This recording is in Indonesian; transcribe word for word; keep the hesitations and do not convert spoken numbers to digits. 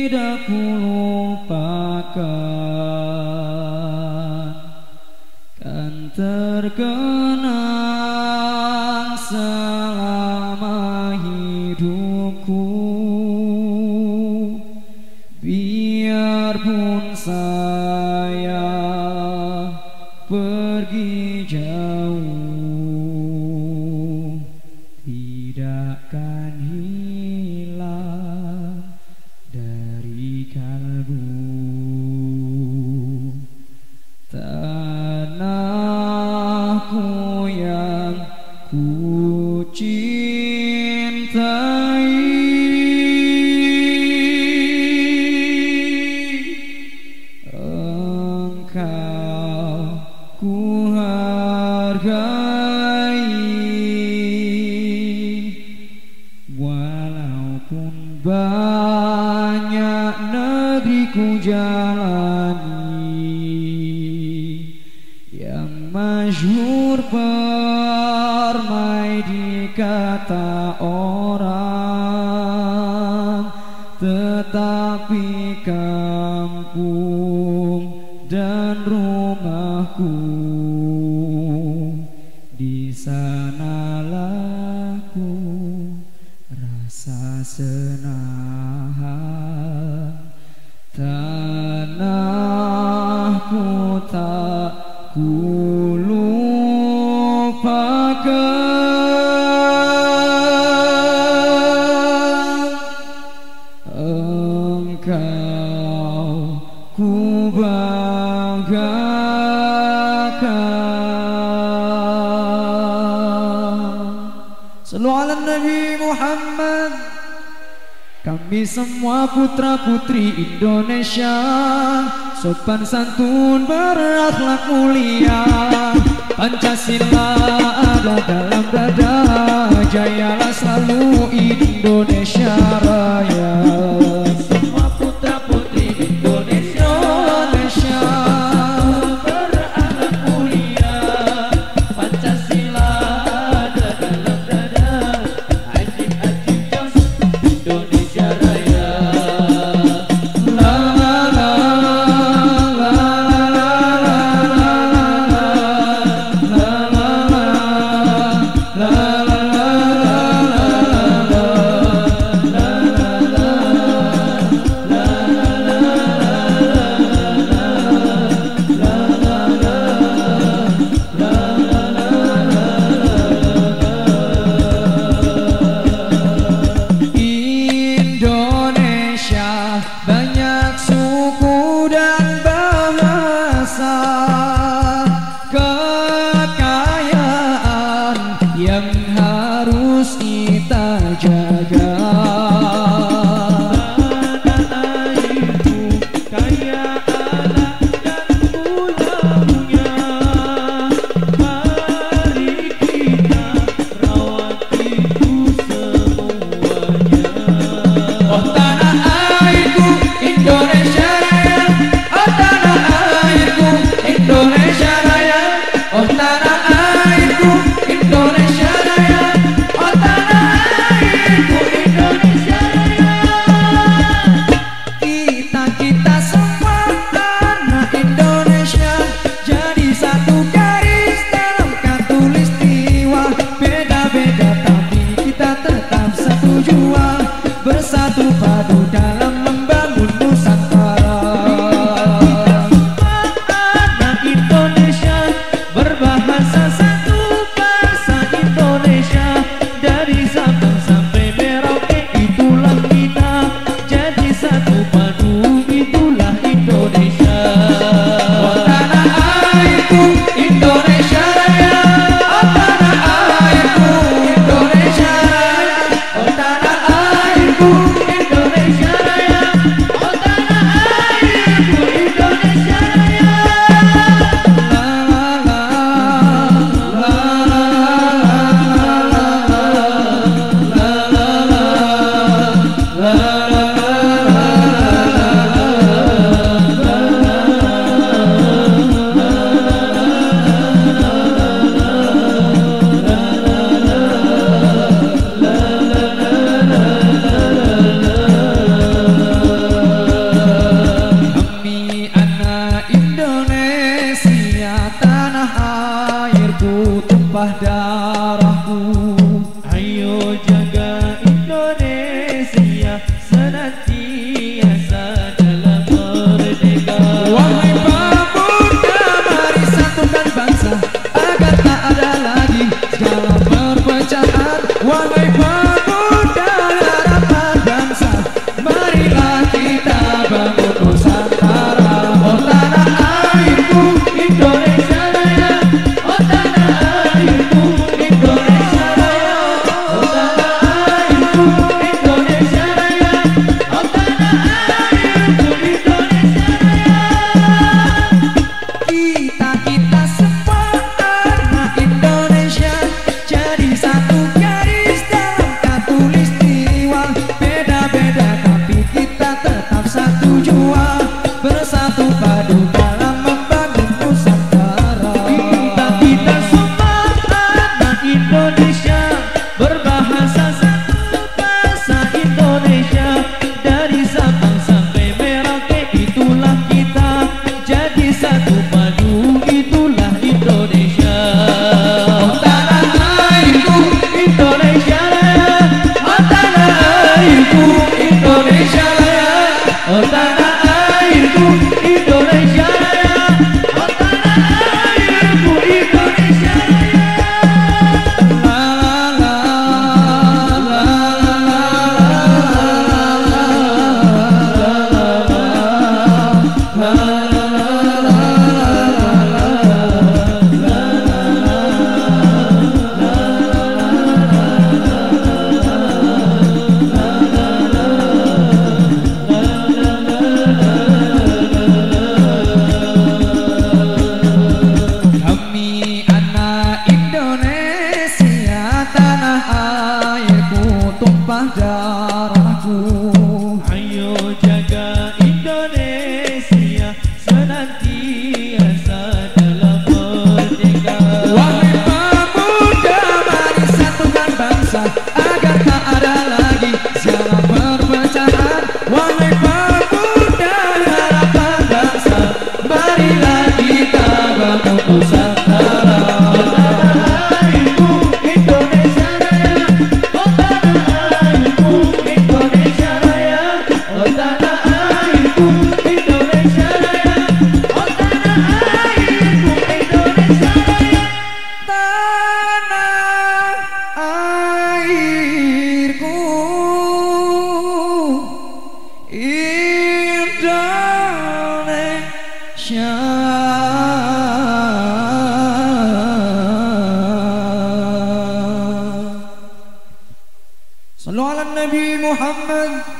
tidak kulupakan, kan terkenang selama hidupku. Biarpun saya pergi jauh, tidakkan hilang dari kalbu. Tanahku yang ku cintai, engkau ku hargai. Walaupun banyak negeri ku jalani, yang masyhur permai dikata orang, tetapi kampung dan rumahku, di sanalah ku rasa senang. Tanahku tak ku lupakan, engkau ku banggakan. Sallu ala Nabi Muhammad. Kami semua putra putri Indonesia, sopan santun berakhlak mulia. Pancasila ada dalam dada, jayalah selalu Indonesia Raya. Semua putra putri Indonesia, Indonesia berakhlak mulia. Pancasila ada dalam dada, ajib ajib jos Indonesia Raya. La la la la Indonesia banyak suku dan bahasa, kekayaan yang harus kita jaga. Tanah airku kaya alam dan pulaunya, mari kita rawat itu semuanya. Oh tanah airku Indonesia Raya, oh tanah airku Indonesia Raya, oh tanah airku Indonesia Raya, oh tanah airku tumpah darahku. Ayo jaga Indonesia senantiasa dalam merdeka. Wahai pemuda, mari satukan bangsa agar tak ada lagi segala perpecahan. Wahai pemuda, harapan bangsa, marilah kita bangun Nusantara. Oh tanah airku Indonesia Raya, oh tanah airku Indonesia Raya, oh tanah airku Indonesia Raya, oh tanah airku Indonesia Raya. Kita kita semua anak Indonesia jadi satu garis dalam khatulistiwa. Beda-beda tapi kita tetap satu jua, bersatu padu dalam membangun Nusantara. Kita kita semua anak Indonesia berbahasa satu bahasa Indonesia. Dari Sabang sampai Merauke itulah kita, jadi satu padu itulah Indonesia. Oh tanah airku Indonesia Raya, oh tanah airku Indonesia Raya, oh tanah airku Indonesia Raya, oh tanah airku Indonesia Raya. La la la la la Kami anak Indonesia, tanah airku tumpah darahku. Ayo jaga Indonesia senantiasa dalam merdeka. Wahai pemuda, mari satukan bangsa agar tak ada lagi segala perpecahan. Wahai pemuda, harapan bangsa, marilah kita bangun Nusantara. Oh tanah airku Indonesia Raya, oh tanah airku Indonesia Raya, oh tanah airku Indonesia Raya, oh tanah airku Indonesia Raya. Tanah airku Indonesia. Sallu ala Nabi Muhammad.